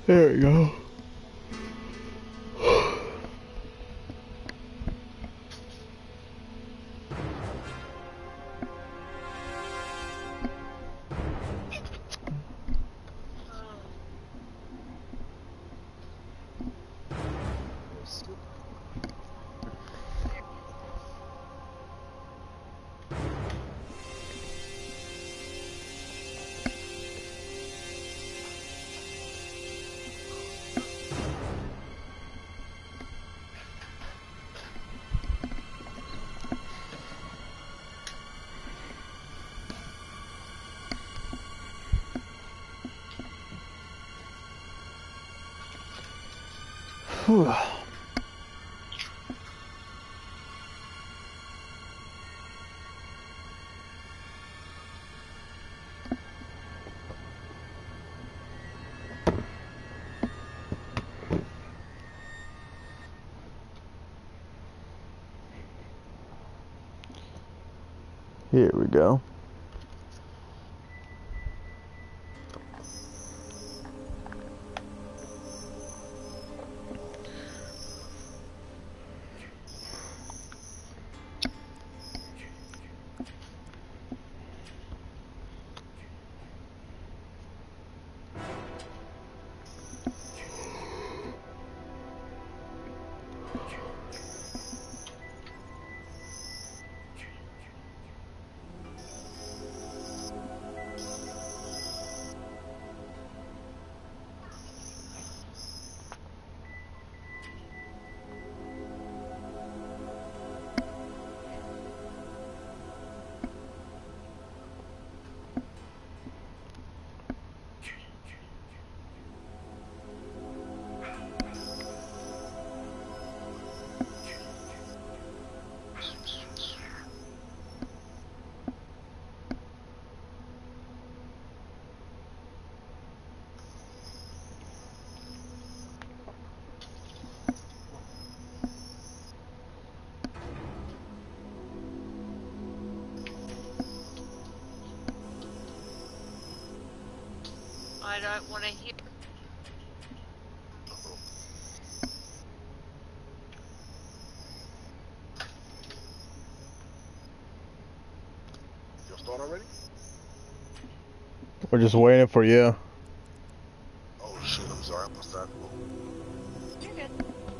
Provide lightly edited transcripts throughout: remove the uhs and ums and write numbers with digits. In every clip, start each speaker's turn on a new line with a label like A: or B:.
A: There we go. Whew. Here we go.
B: I don't want to hear.
C: Y'all start already?
A: We're just waiting for you.
C: Oh shit, I'm sorry, I'm outside.
B: You're good.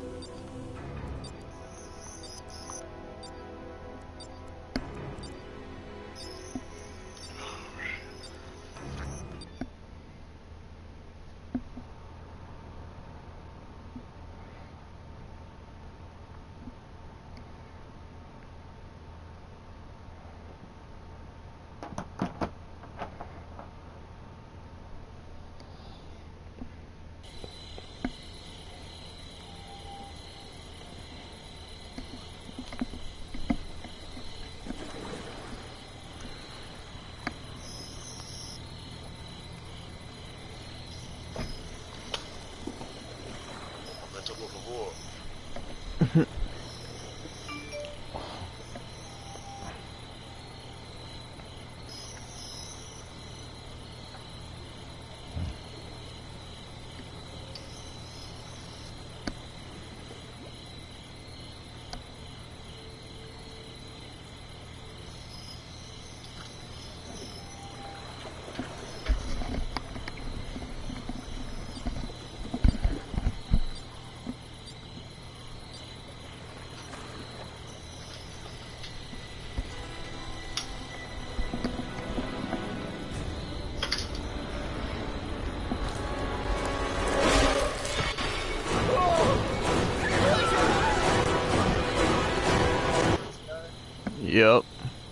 A: Yep.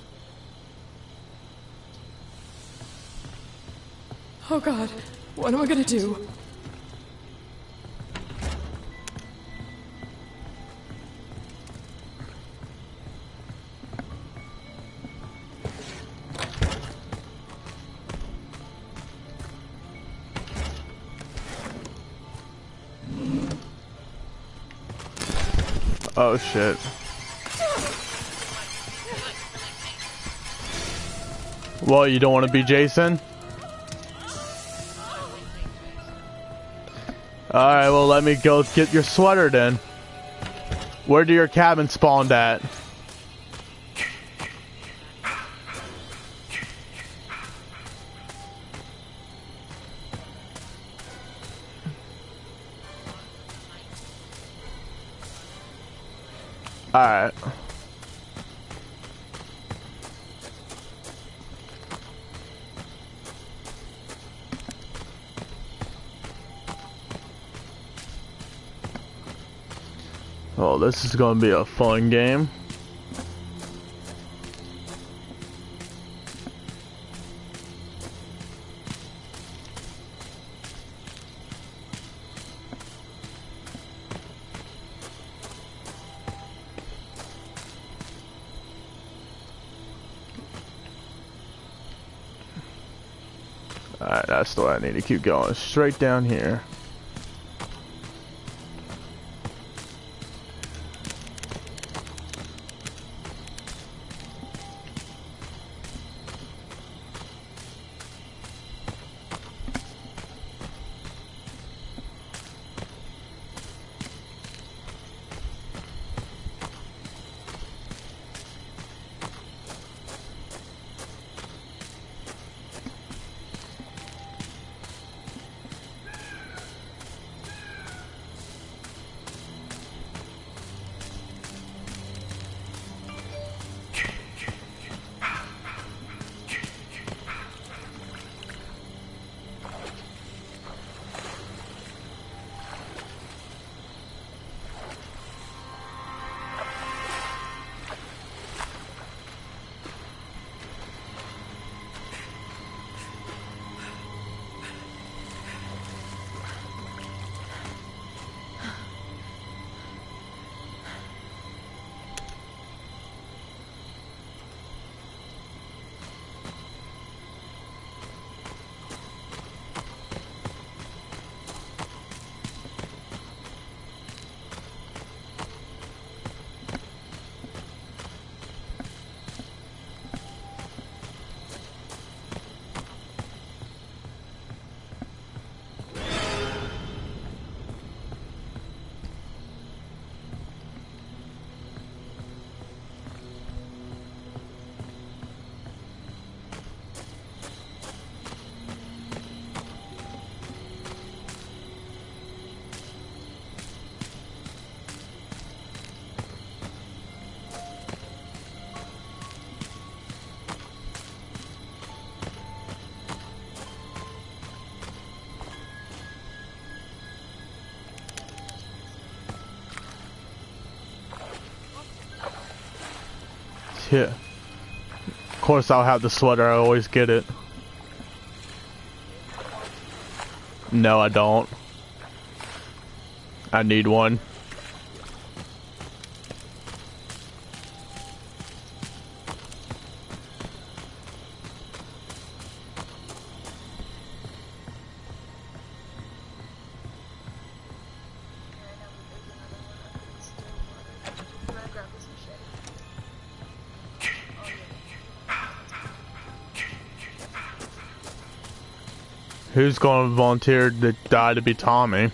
D: Oh God, what am I gonna do?
A: Oh shit. Well, you don't want to be Jason? Alright, well let me go get your sweater then. Where do your cabin spawned at? Alright. Oh, this is gonna be a fun game. Alright, that's the way I need to keep going. Straight down here. Yeah. Of course I'll have the sweater, I always get it. No, I don't. I need one. Who's going to volunteer to die to be Tommy?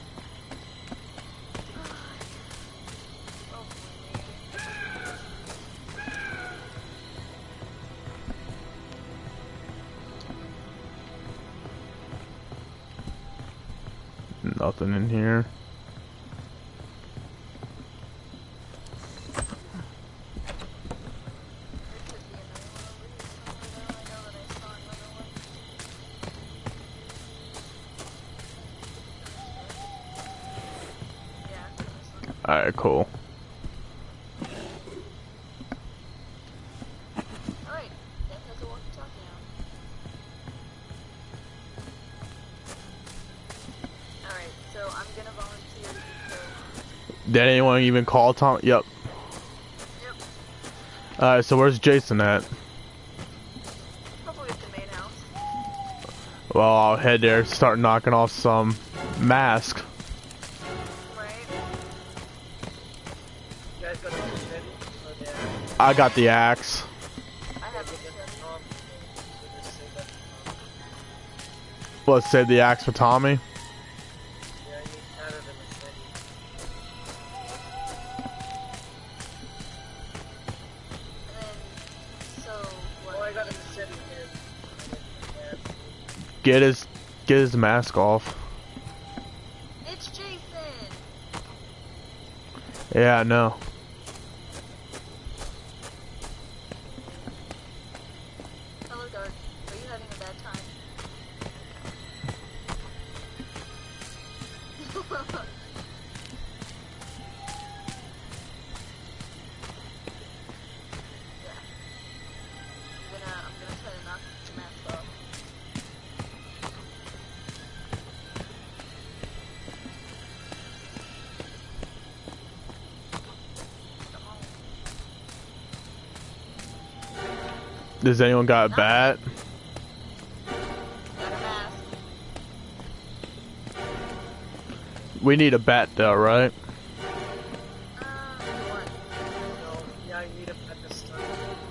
A: Nothing in here. Alright, cool.
B: Alright, that has a walkie-talkie now. Alright, so I'm gonna volunteer to be killed.
A: Did anyone even call Tom? Yep.
B: Yep.
A: Alright, so where's Jason at?
B: Probably at the main house.
A: Well, I'll head there, start knocking off some masks. I got the axe. Let's save the axe for Tommy.
E: Yeah,
A: get his mask off.
B: It's Jason.
A: Yeah, I know.
B: Hello, Dark. Are you having a bad time? I'm gonna try to knock the mask off.
A: Does anyone got a bat?
B: Got a mask.
A: We need a bat though, right?
B: One.
E: Yeah, I need him at this time.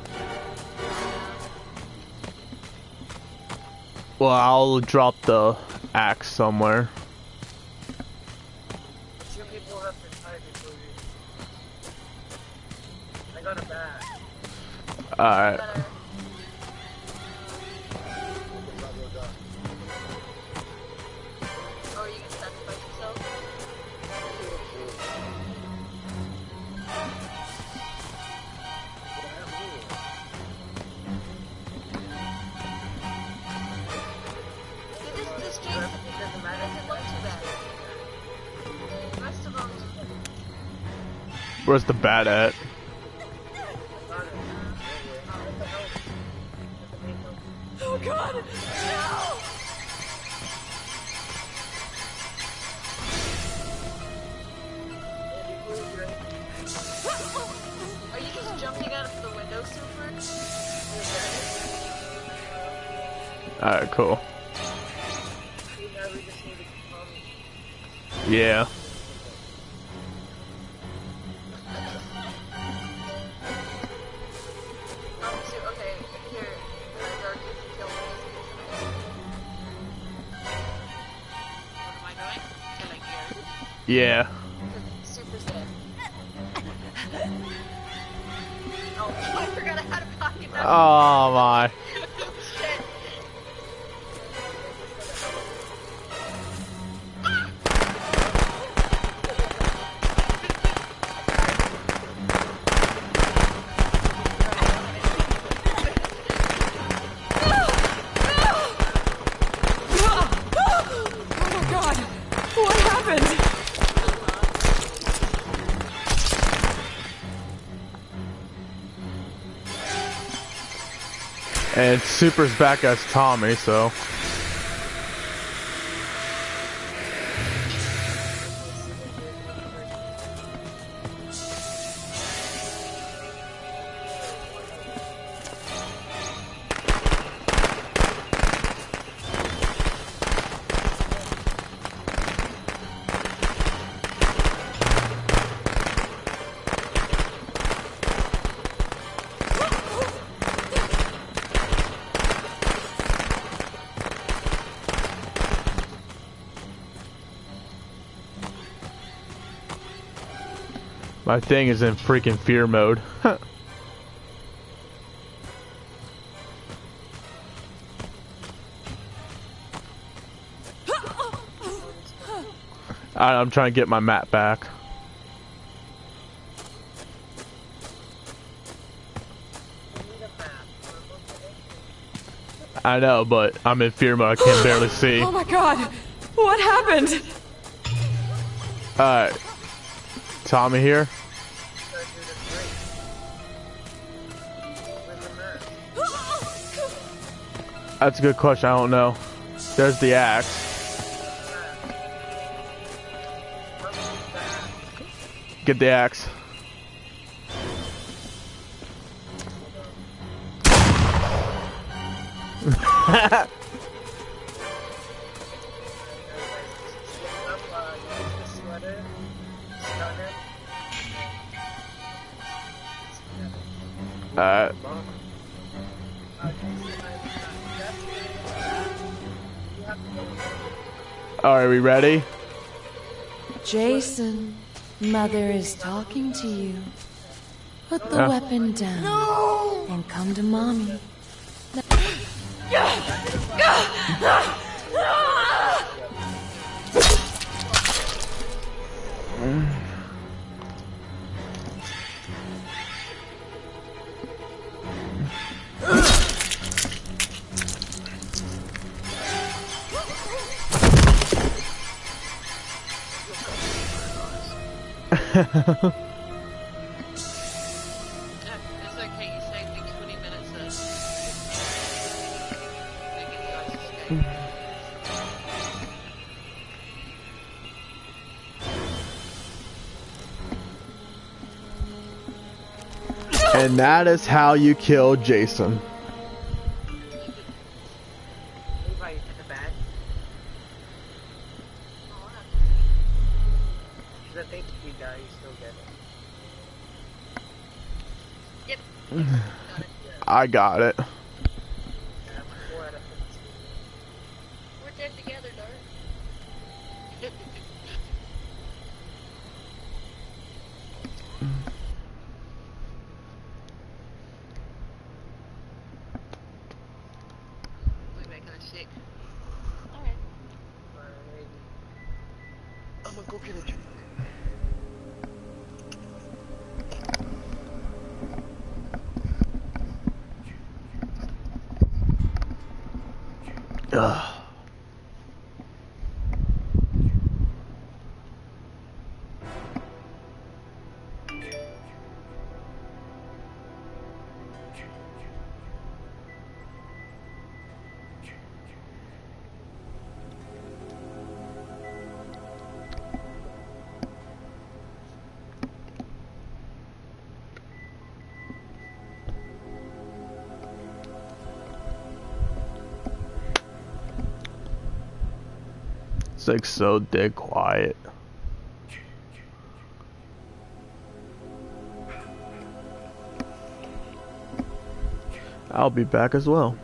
A: Well, I'll drop the axe somewhere.
E: Two people have to tie before we... I got a bat.
A: Alright.
B: Oh, are you gonna sacrifice yourself? See, this Jason doesn't look too bad. The rest of them just...
A: Where's the bat at?
D: Oh God! No!
B: Are you just jumping out of the window, Super?
A: Alright, cool. Yeah.
B: Okay, here, Dark, you can kill me. What am I doing? Killing you.
A: Yeah.
B: Super's dead. Oh, I forgot I had a pocket knife.
A: Oh my.
B: Shit.
D: Oh my God! What happened?
A: And Super's back as Tommy, so. My thing is in freaking fear mode. I'm trying to get my map back. I know, but I'm in fear mode. I can barely see.
D: Oh my God! What happened?
A: Alright. Tommy here? That's a good question. I don't know. There's the axe. Get the axe. Alright. Are we ready?
F: Jason, Mother is talking to you. Put the
A: Yeah.
F: weapon down and come to Mommy.
B: It's okay, you saved me 20 minutes of making you guys escape.
A: And that is how you kill Jason.
E: Levi in the bag.
B: Oh,
E: Because I think if you die, you still get it.
B: yep. Got it.
A: I got it.
E: Yeah, 4 out of 15.
B: We're dead together, Dart. We making a sick. Alright.
E: Alright.
A: I'm gonna go get a drink. Ugh. It's like so dead quiet. I'll be back as well.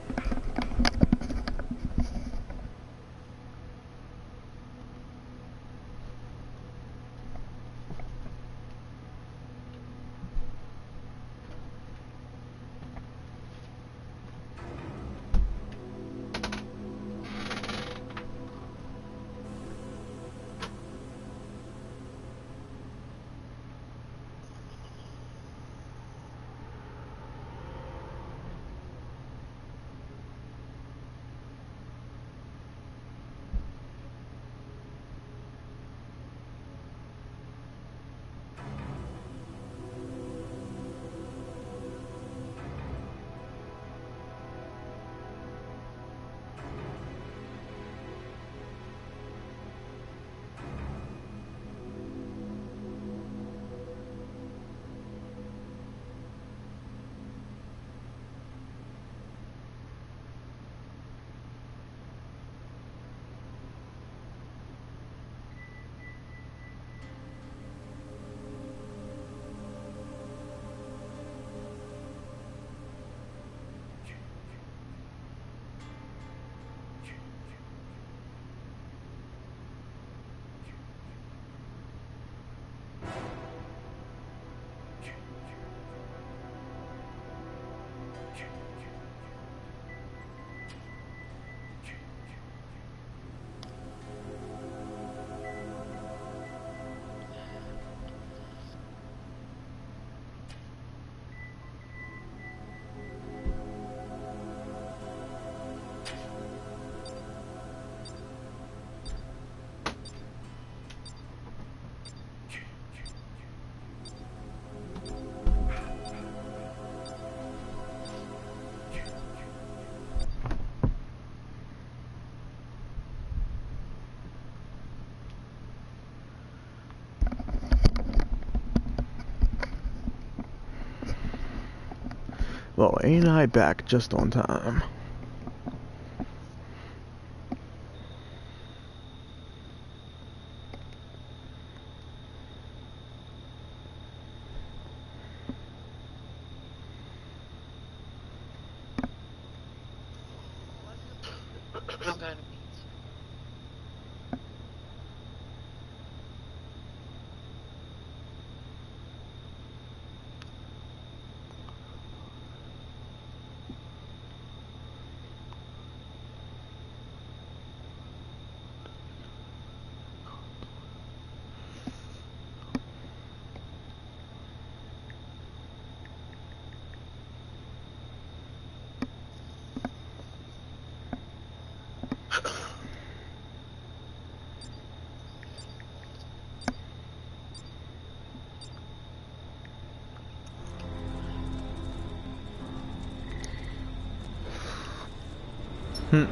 A: Well, ain't I back just on time?
B: I'm going to
A: Hmm.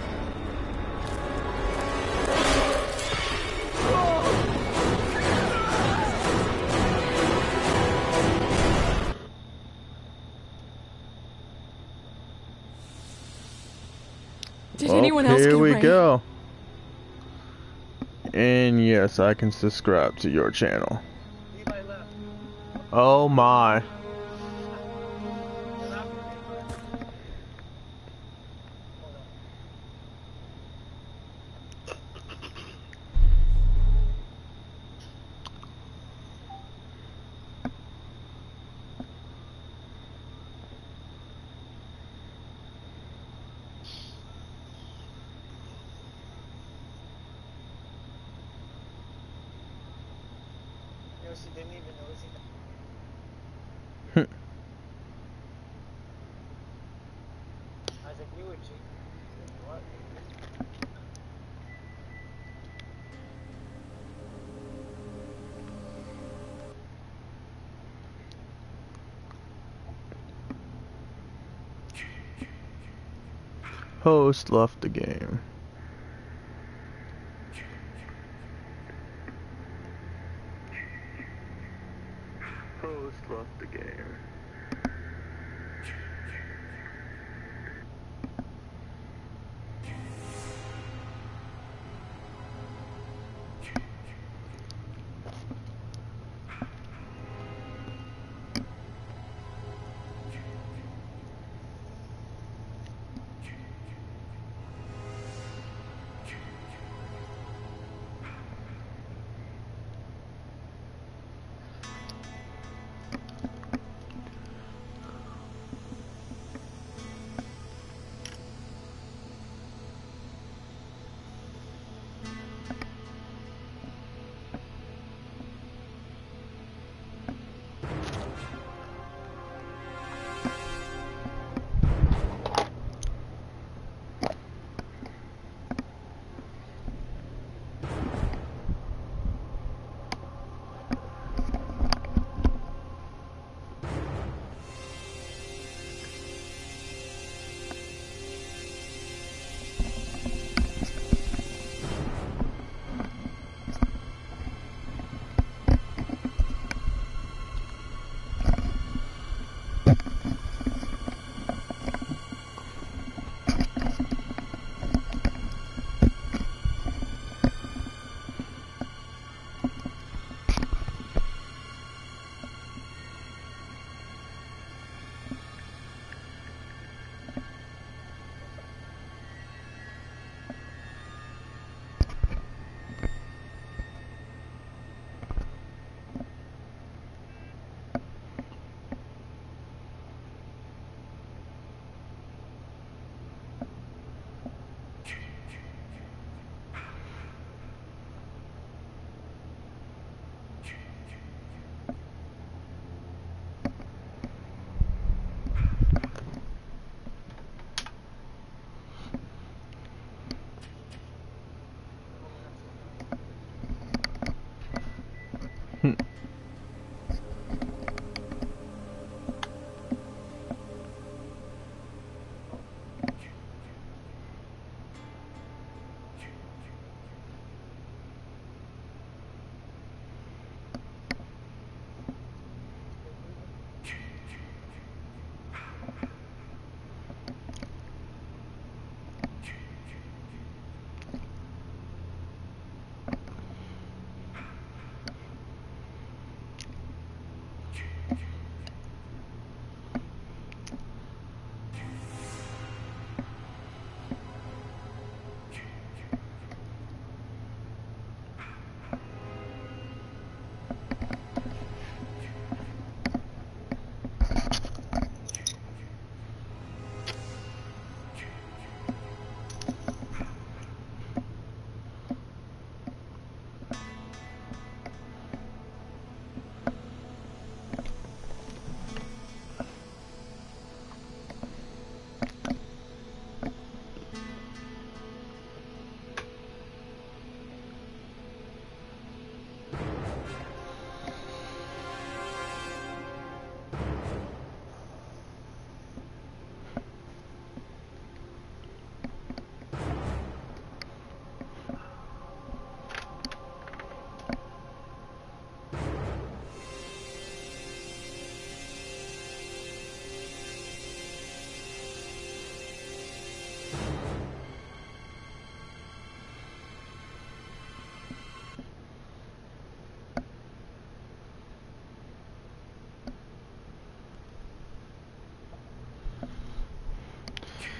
D: Did anyone else
A: Here
D: get
A: we
D: away?
A: go. And yes, I can subscribe to your channel.
E: Levi left.
A: Oh my.
E: What happened, Levi? You know, she didn't even notice it. I was like, you were cheating. What?
A: Host left the game. Host left the game.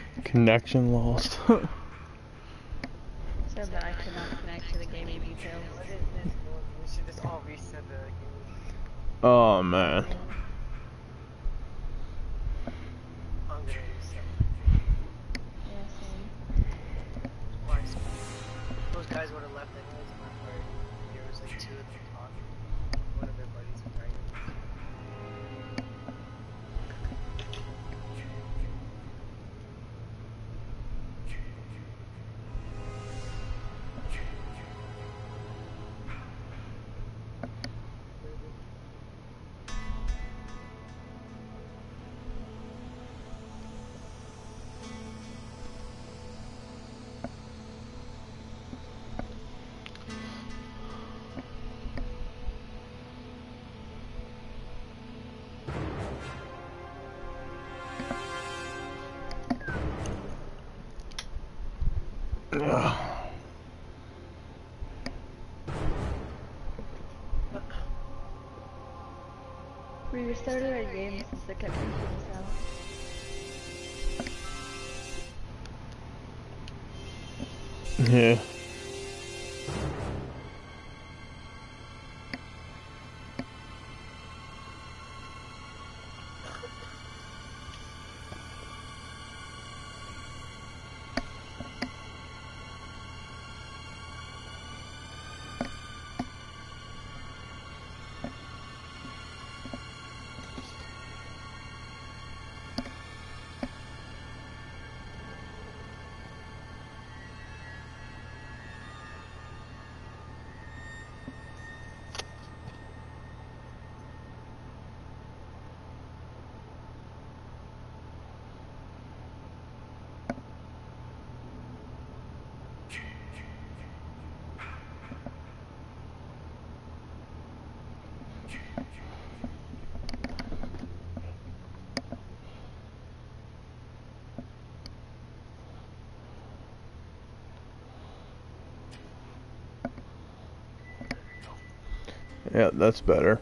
A: Connection lost.
B: So bad I could not connect to the gaming details.
E: What is this, Lord? We should just all reset the game.
A: Oh man.
E: I'm gonna reset.
B: Yeah, same.
E: Why? Those guys would have left anyways, or there was like two at the top. One of their buddies was right.
B: We restarted our game since the kept kicking us out.
A: Yeah. Yeah, that's better.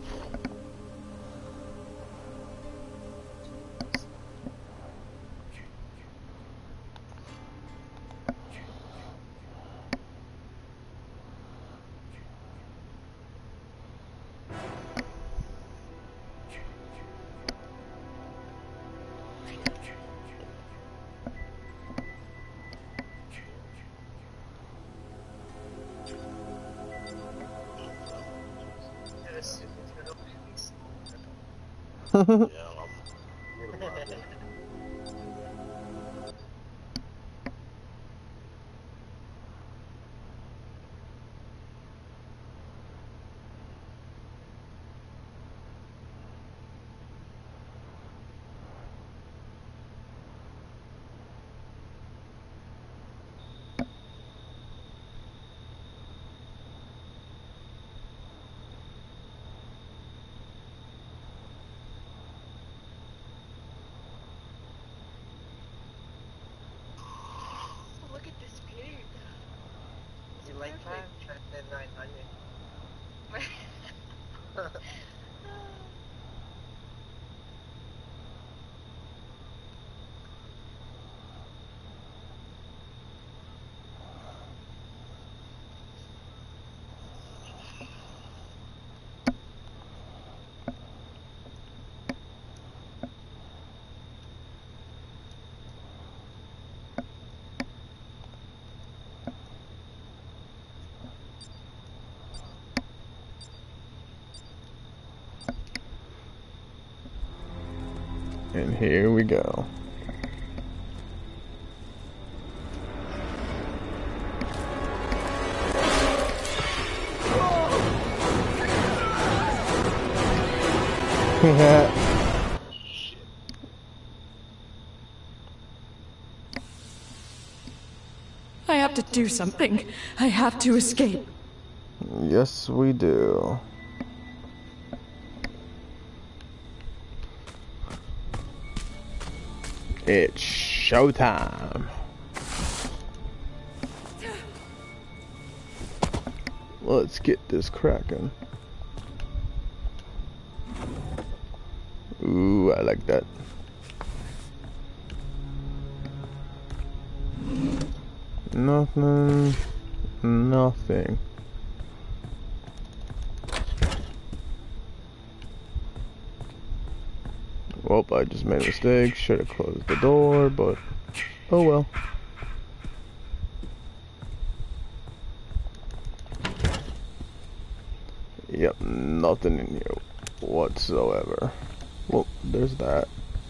C: Yeah, I'm what about it?
B: Look at this beard.
E: You like that? Try that 900.
A: And here we go.
F: I have to do something. I have to escape.
A: Yes, we do. It's showtime. Let's get this cracking. Ooh, I like that. Nothing. Nothing. Well, I just made a mistake. Should have closed the door, but oh well. Yep, nothing in here whatsoever. Well, there's that.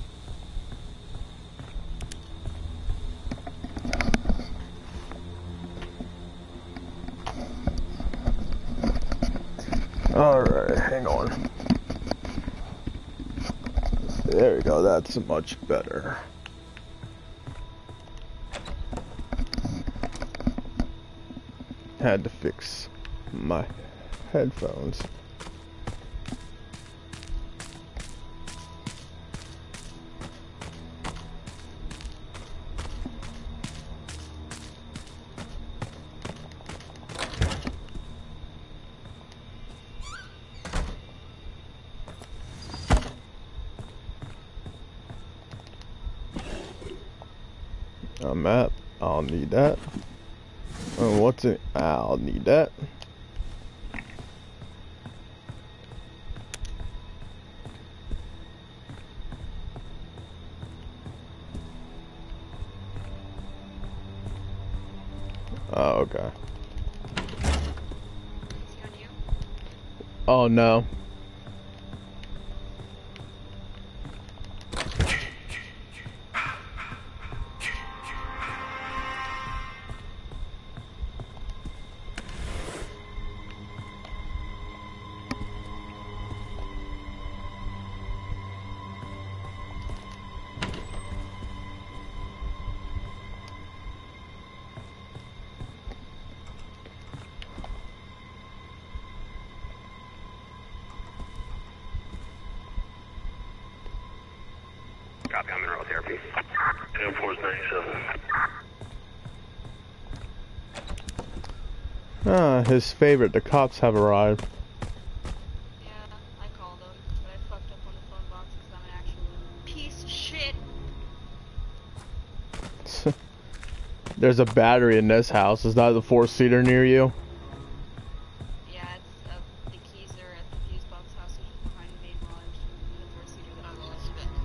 A: Alright, hang on. There we go, that's much better. Had to fix my headphones. A map, I'll need that. What's it? I'll need that. Oh, okay.
B: Is he on you?
A: Oh no.
C: Copy, I'm in row therapy. 10-4-97.
A: His favorite, the cops have arrived.
B: Yeah, I called him, but I fucked up on the phone box because I'm an actual piece of shit.
A: There's a battery in this house. Is that the 4-seater near you?
B: Yeah, it's the keys are at the fuse box house, which is behind the main lodge. The 4-seater that I lost.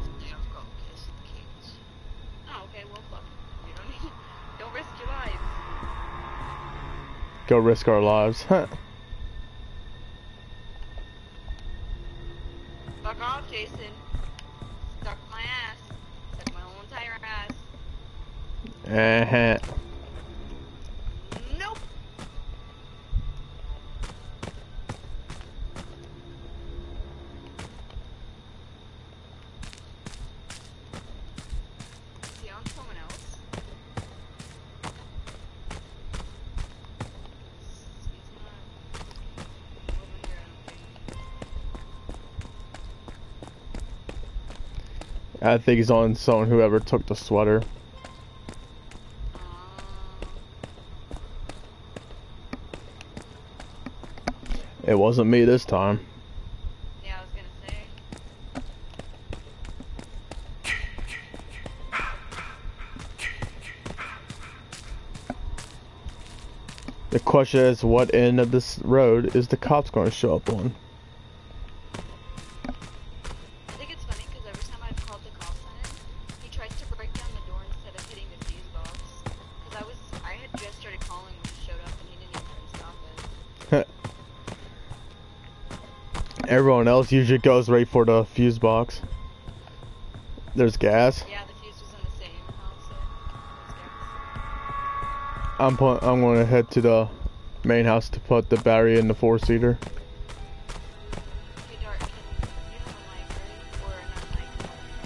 B: Oh, okay, well, fuck. You don't need. Don't risk your lives.
A: Go risk our lives.
B: Fuck off, Jason. Stuck my ass. Stuck my whole entire ass. Nope. Is he on someone else? He's not over here, I don't think.
A: I think he's on someone whoever took the sweater. It wasn't me this time.
B: Yeah, I was gonna say.
A: The question is, what end of this road is the cops going to show up on?
B: I think it's funny because every time I've called the cops on him, he tries to break down the door instead of hitting the fuse box. Because I had just started calling when he showed up and he didn't even try to stop it.
A: Everyone else usually goes right for the fuse box. There's gas.
B: Yeah, the fuse was in the same house.
A: I'm going to head to the main house to put the battery in the 4-seater.
B: Hey, Dart, you have a mic, right? Or not a mic?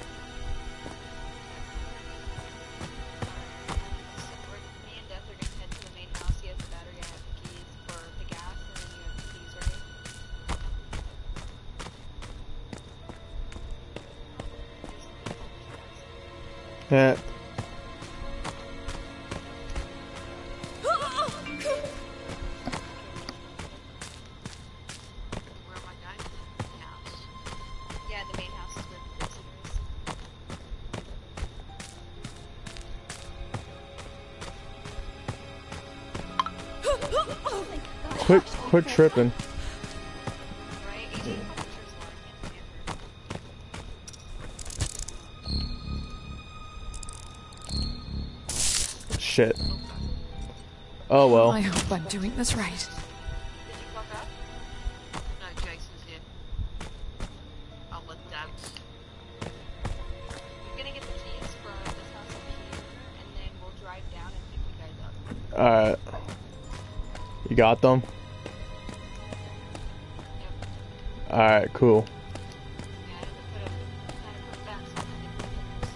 B: Me and Death are going to head to the main house. He has the battery, I have the keys for the gas, and then you have the keys, right?
A: Yeah.
B: Where are my guys? The house. Yeah, the main house is where the visitor is.
A: Quit tripping.
B: Right? 18 publishers left.
A: Shit. Oh well.
D: I hope I'm doing this right.
B: Did you fuck up?
G: No, Jason's here. I'll let Dad.
B: We're gonna get the keys from this house up here, and then we'll drive down and pick you guys up.
A: Alright. You got them?
B: Yep.
A: Alright, cool.
B: Yeah, I had to put them back so I could pick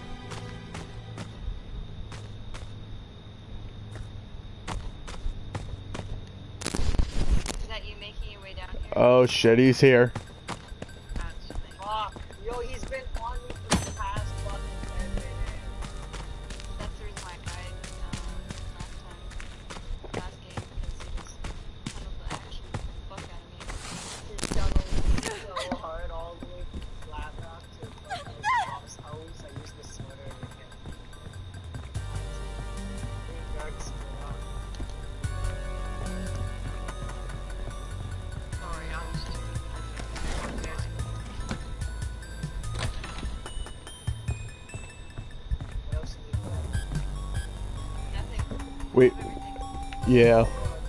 B: them. Is that you making your way down here?
A: Oh shit, he's here.
G: That's me.
E: Fuck. Yo, he's been on me for the past fucking 10 minutes.
B: That's the reason why I died last game, because he just tunneled the actual fuck out of me.
E: He struggled so hard all the way from flat rock to fucking Bob's house. I used the sweater and it kept being dark still up.
G: Sorry, I was just...
E: What else did you
B: Nothing.
A: Wait. Yeah.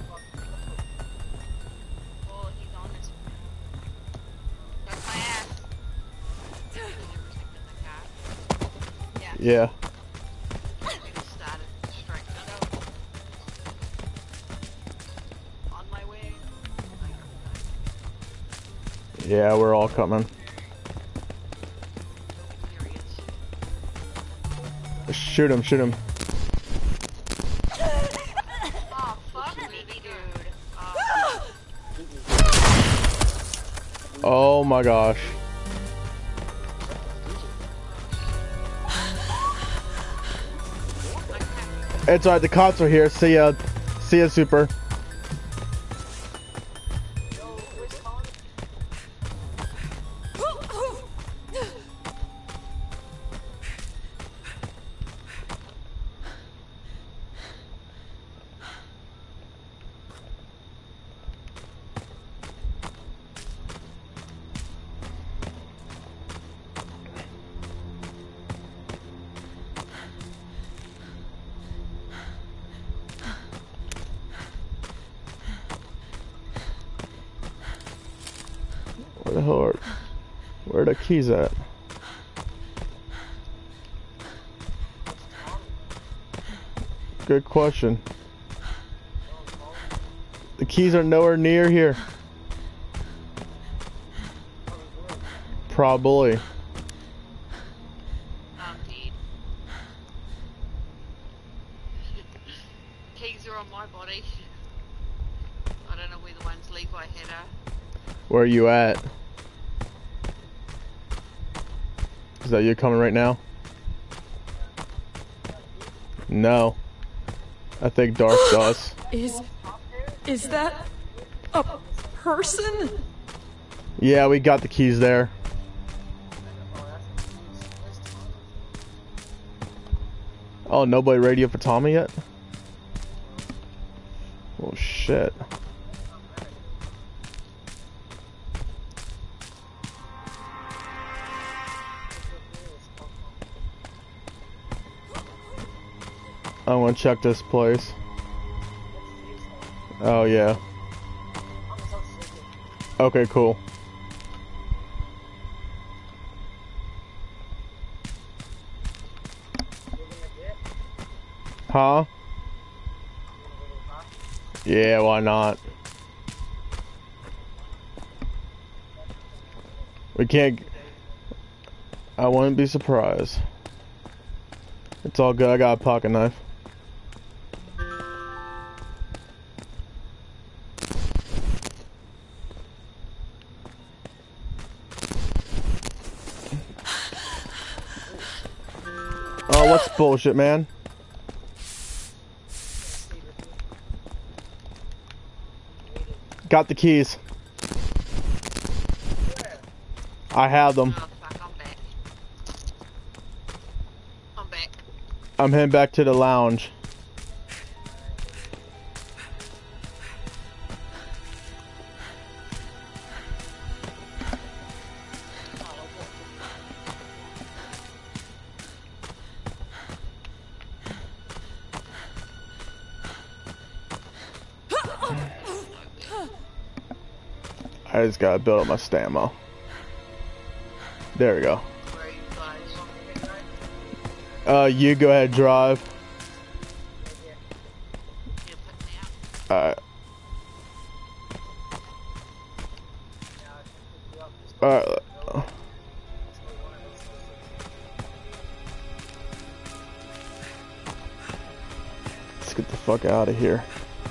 B: Well, he's on this one now. That's my ass.
G: Did you protect the car?
B: Yeah.
A: Yeah.
G: We just started straight up.
B: On my way.
A: Yeah, we're all coming.
G: Here he is.
A: Shoot him, shoot him.
B: Oh, fuck me, dude.
A: Oh my gosh. It's alright, the cops are here. See ya. See ya, Super.
E: Yo, where's Colin?
A: Where the hell are... Where are the keys at? Good question. The keys are nowhere near here. Probably.
G: Deed. Keys are on my body. I don't know where the ones Levi had are.
A: Where are you at? Is that you coming right now? No. I think Dark does.
D: Is that a person?
A: Yeah, we got the keys there. Oh, nobody radio for Tommy yet? Oh shit. I want to check this place. Oh yeah. Okay, cool. Huh? Yeah, why not? We can't... I wouldn't be surprised. It's all good, I got a pocket knife. Oh, what's bullshit, man? Got the keys. I have them.
G: Oh fuck, I'm back. I'm back.
A: I'm heading back to the lounge. I just gotta build up my stamina. There we go.
G: Where are you guys?
A: You go ahead, drive.
G: You put me out.
A: Alright. Alright. Let's get the fuck out of here.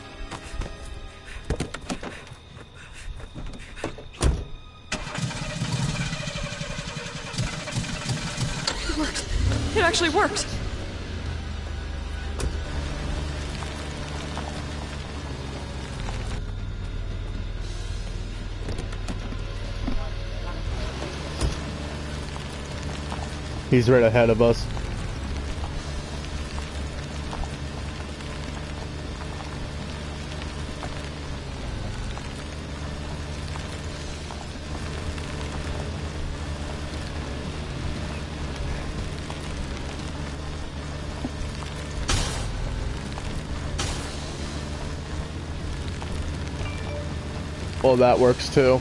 D: It worked. It actually worked.
A: He's right ahead of us. Well, that works too.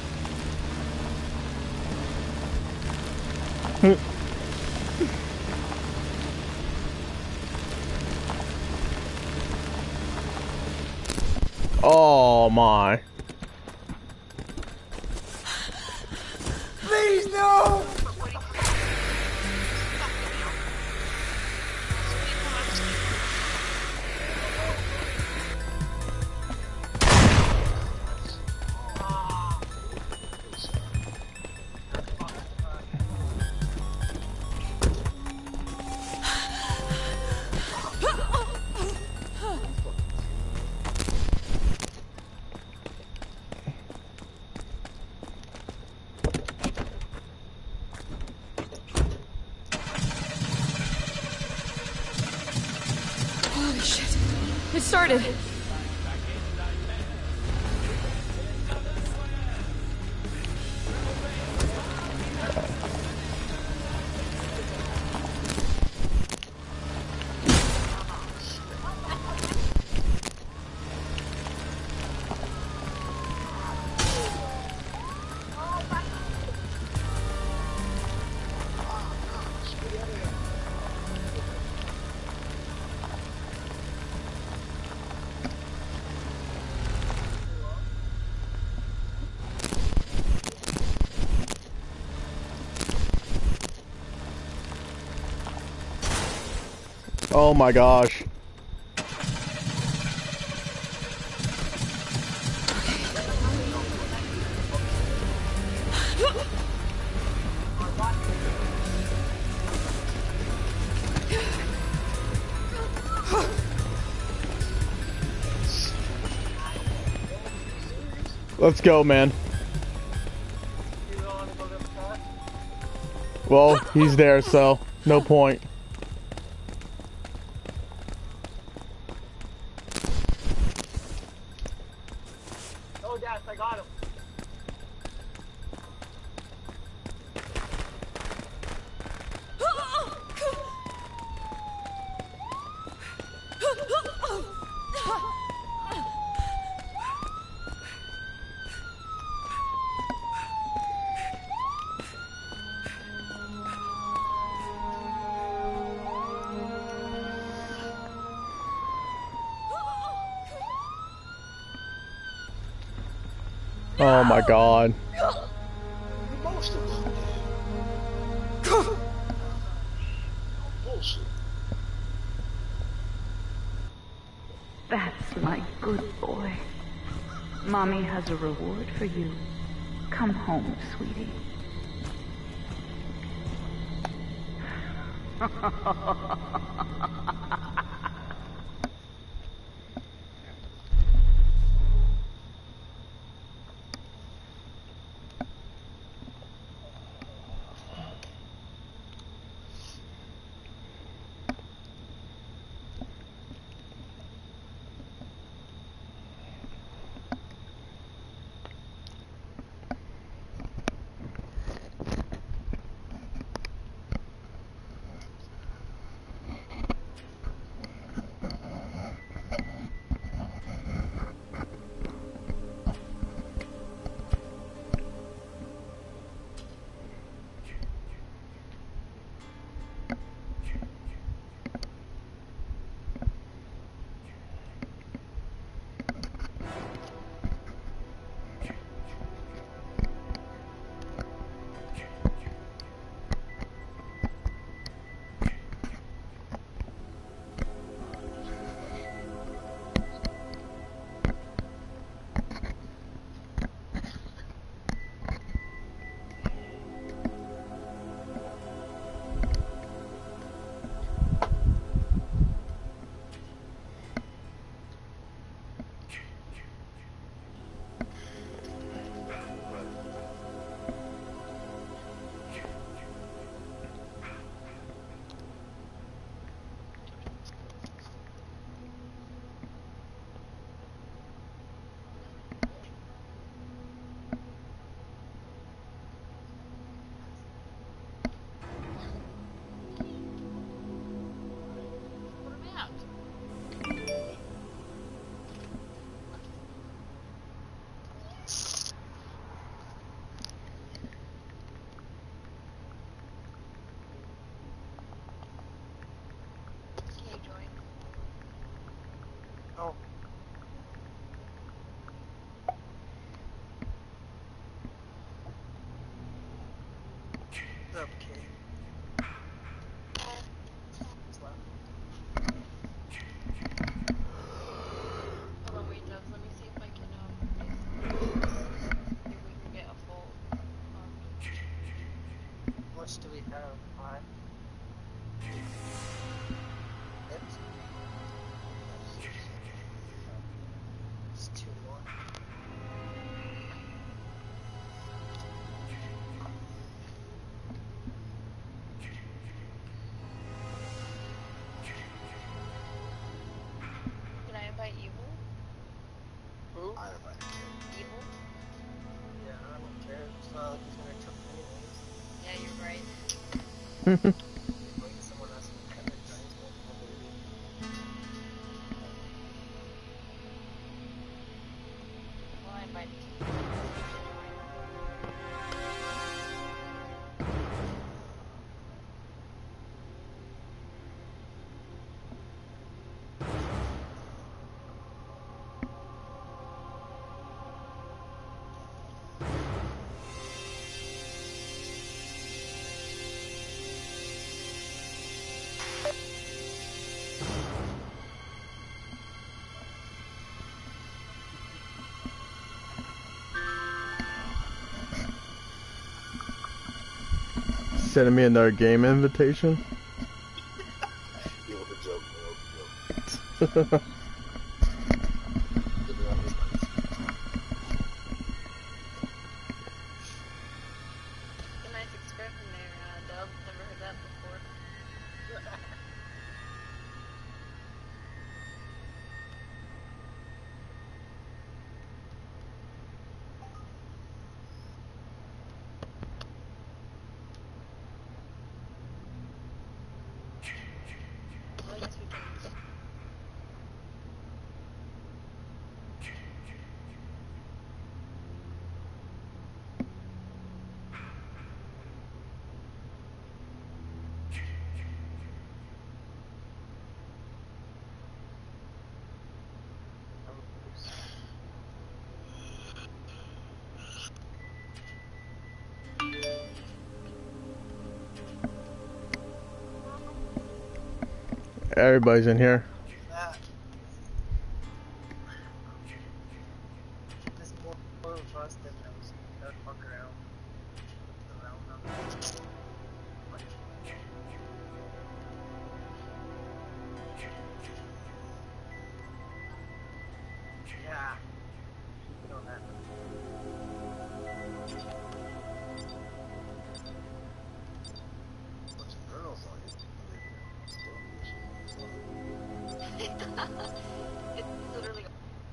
A: Oh my.
E: Please, no!
D: Holy shit. It started.
A: Oh my gosh. Let's go, man. Well, he's there, so no point.
E: Oh, yes, I got him.
A: Oh my god.
C: Most of them did. Bullshit.
H: That's my good boy. Mommy has a reward for you. Come home, sweetie.
E: someone else kind of drives multiple baby.
B: Well, I might.
A: Sending me another game invitation.
C: You want a joke, man? Joke.
B: A nice expression there, Dub. Never heard that before. Well, I guess we can.
A: Everybody's in here.
E: That. There's more of us than those that fuck around. Yeah. You know that.
C: Bunch of girls on it.
B: It's literally.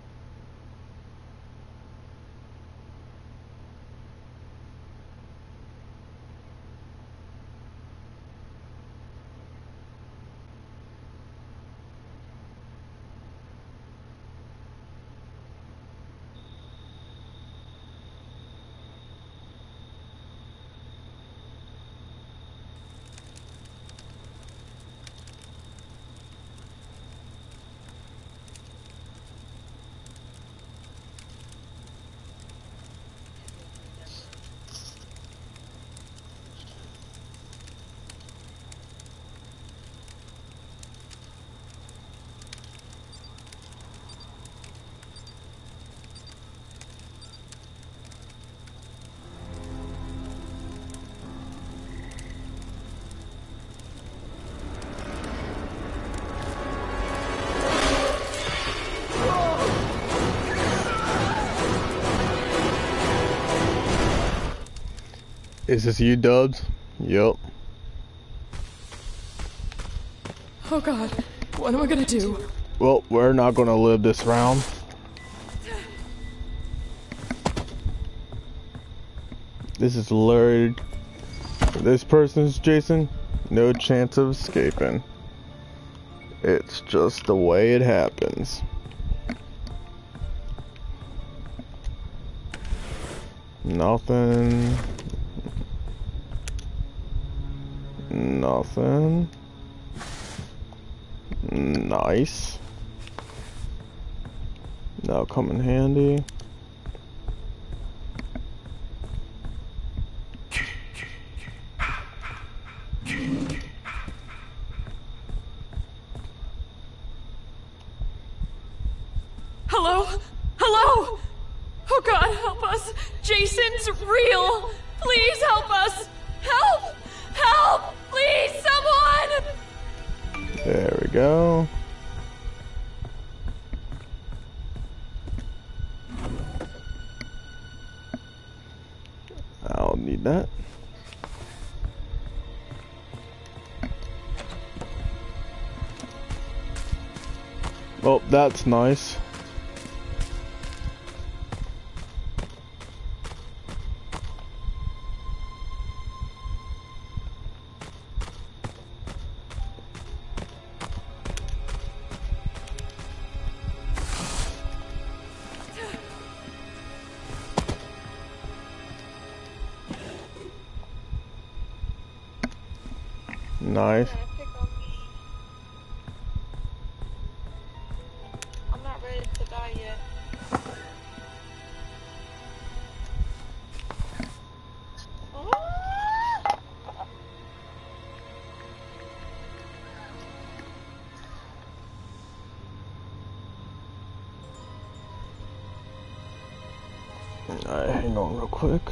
A: Is this you, Dubs? Yup.
D: Oh god, what am I gonna do?
A: Well, we're not gonna live this round. This is Larry. This person's Jason. No chance of escaping. It's just the way it happens. Nothing. Nothing. Nice. That'll come in handy.
D: Hello? Hello? Oh god, help us! Jason's real! Please help us! Help! Help! Please, someone!
A: There we go. I'll need that. Oh, that's nice. Nice.
B: Yeah, pick on me. I'm not ready to die yet.
A: Alright, hang on real quick.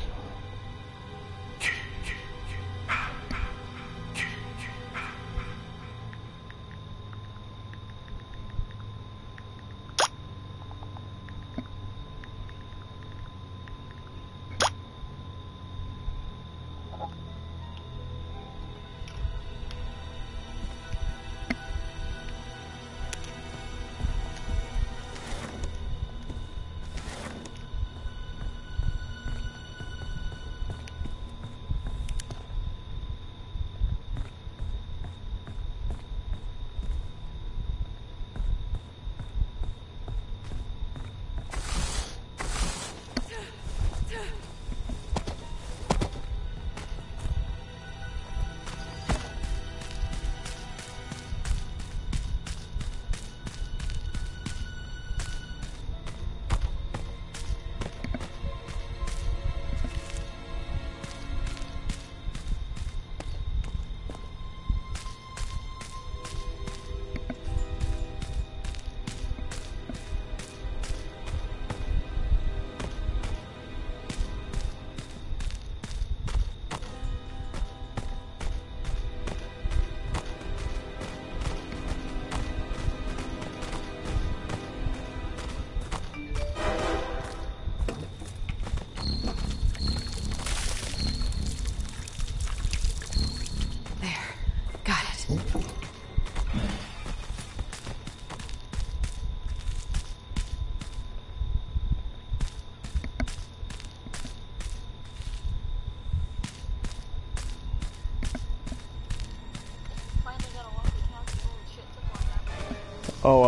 A: Oh,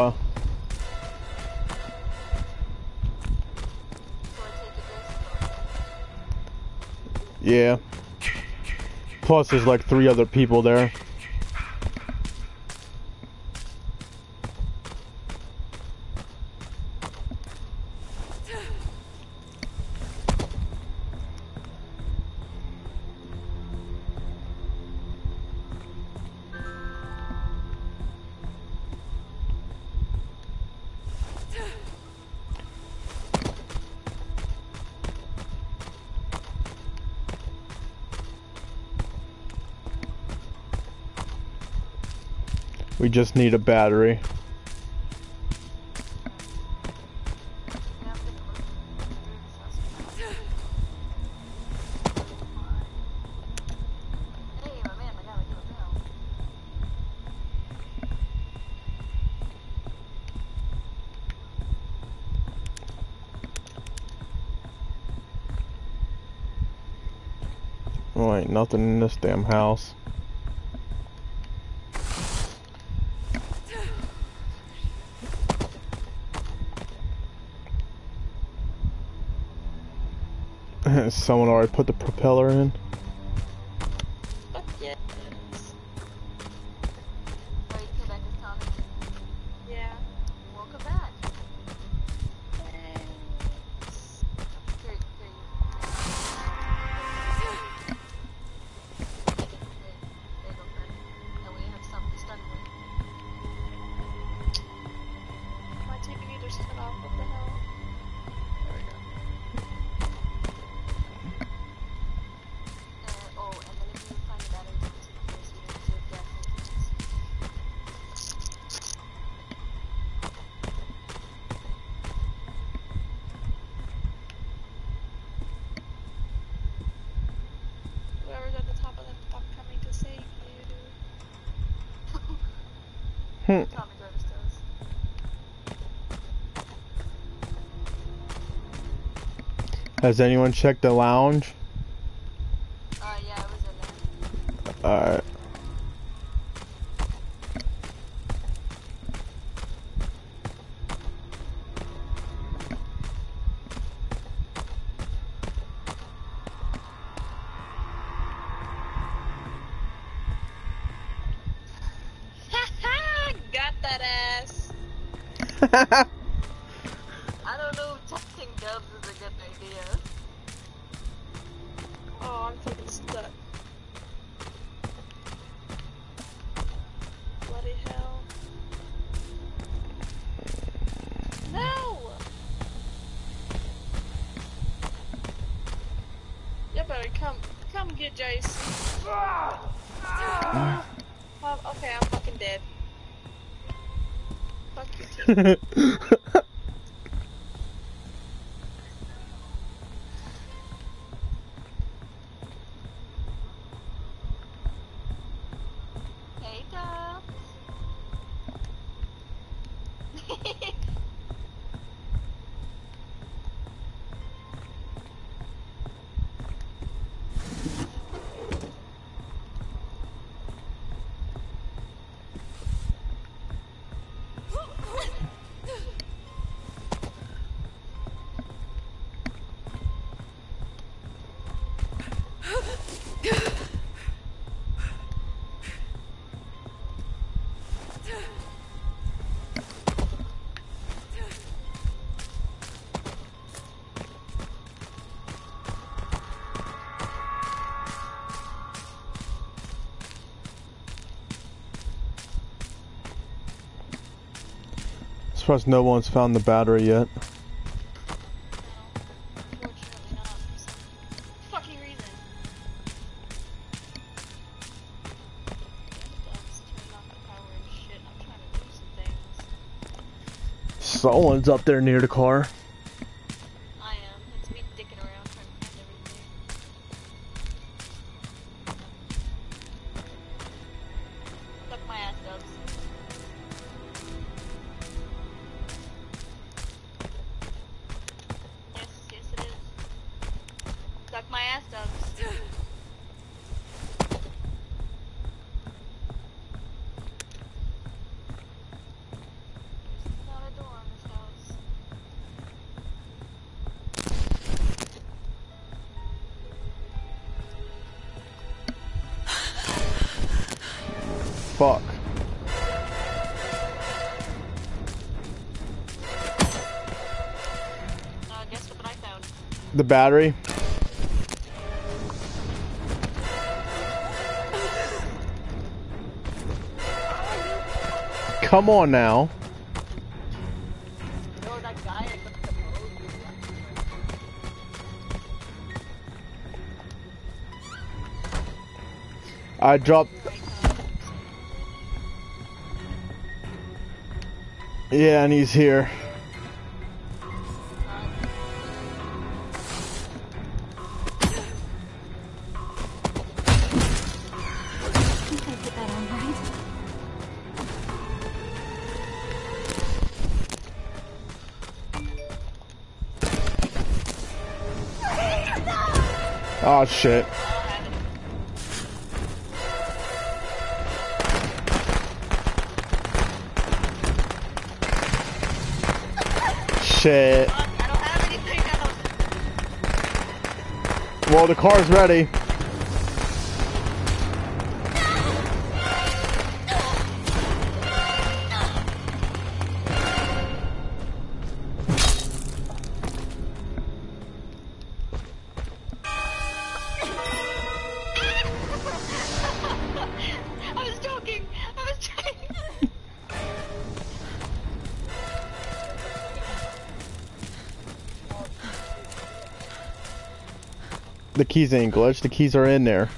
A: yeah. Plus, there's like 3 other people there. We just need a battery. Oh, ain't nothing in this damn house. Someone already put the propeller in.
B: Fuck yes. Oh, you came back as Tommy? Yeah. Welcome back. Thanks. Here you. There you go, friend. And we have something to start with. My TV just cut off. What the hell? There we go. Oh, and then if you find the battery, you can take the first unit to gas whoever's at the top of the top coming to save you. Tommy Jarvis does.
A: Has anyone checked the lounge?
B: Yeah, I was in there.
A: Alright.
B: fat ass. I don't know if testing dubs is a good idea. Oh, I'm fucking stuck. Bloody hell. No! You better come get Jason. Okay, I'm fucking dead. Fuck you too. Hey, Dubs.
A: Surprised no one's found the battery yet.
B: Unfortunately not, for some fucking reason. Dubs turned off the power and shit. I'm trying to do some things.
A: Someone's up there near the car.
B: I am. It's me dicking around trying to find everything. Suck my ass, Dubs. Yes, it is. Suck my ass, Dubs. There's not a door on this house.
A: Fuck.
B: Guess what I found?
A: The battery. Come on now.
B: Oh, that guy.
A: I dropped. Yeah, and he's here. Oh shit. Shit.
B: I don't have anything else.
A: Well, the car's ready.
B: I was joking. I was trying.
A: The keys ain't glitched. The keys are in there.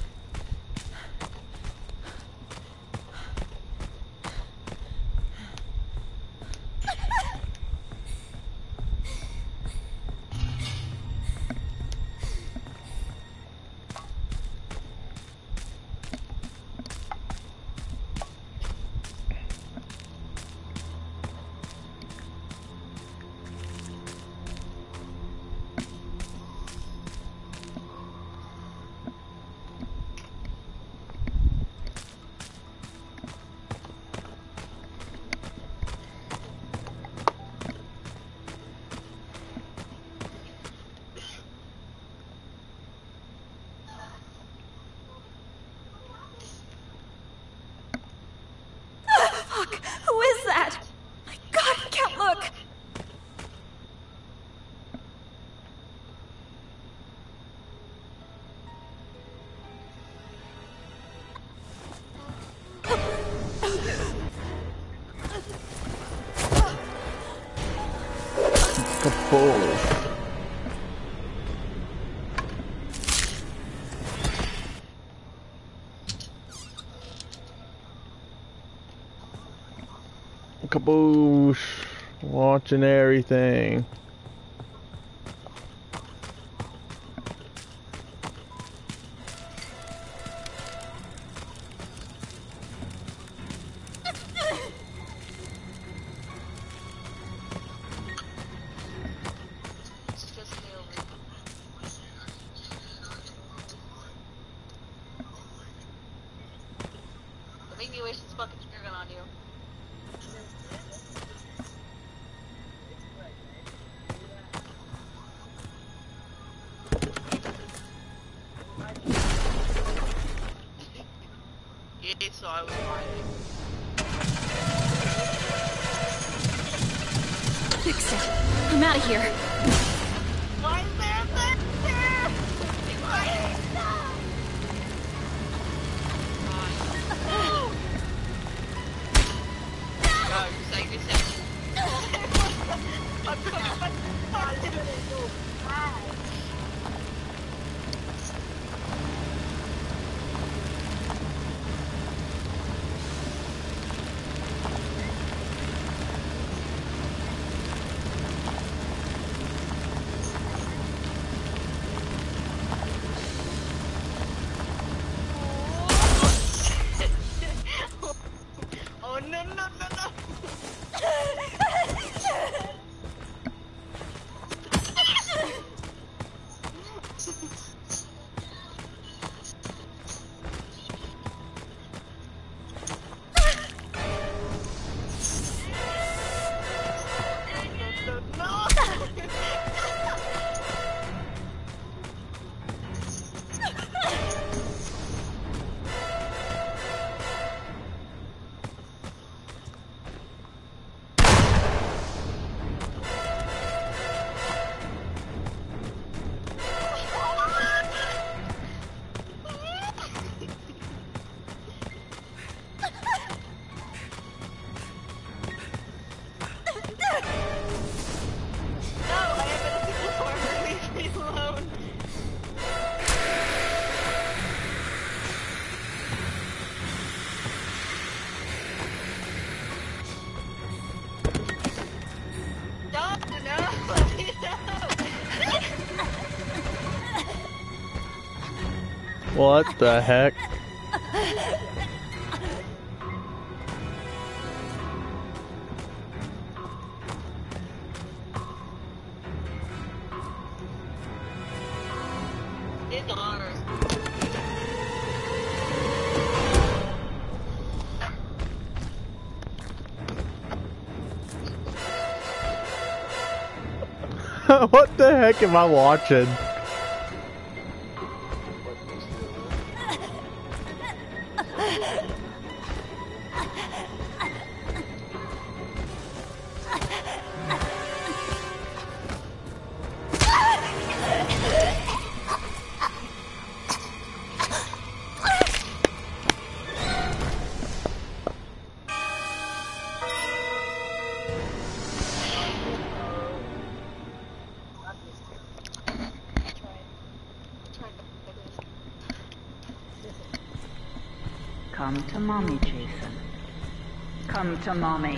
D: Fuck! Who is that? My God, I can't look!
A: Kaboosh. Kaboosh. Watching everything.
B: It's just me over. Don't make me waste this fucking spear gun on you.
G: Yeah, so I was lying.
D: Fix it. I'm out of here.
B: Why is there a thing there? Be quiet.
G: Go, save yourself.
B: I'm coming. Oh no no no no!
A: What the heck?
B: It's honors.
A: What the heck am I watching?
H: Come to mommy, Jason. Come to mommy.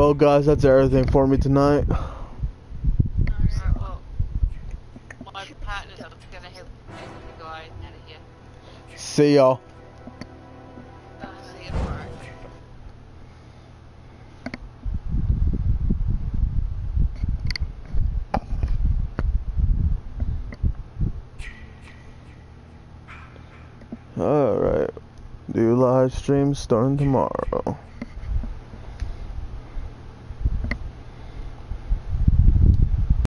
A: Well, guys, that's everything for me tonight.
G: Alright, well, my partner's gonna help the guy out of here.
A: See y'all.
G: See you tomorrow.
A: Alright. Do live streams starting tomorrow.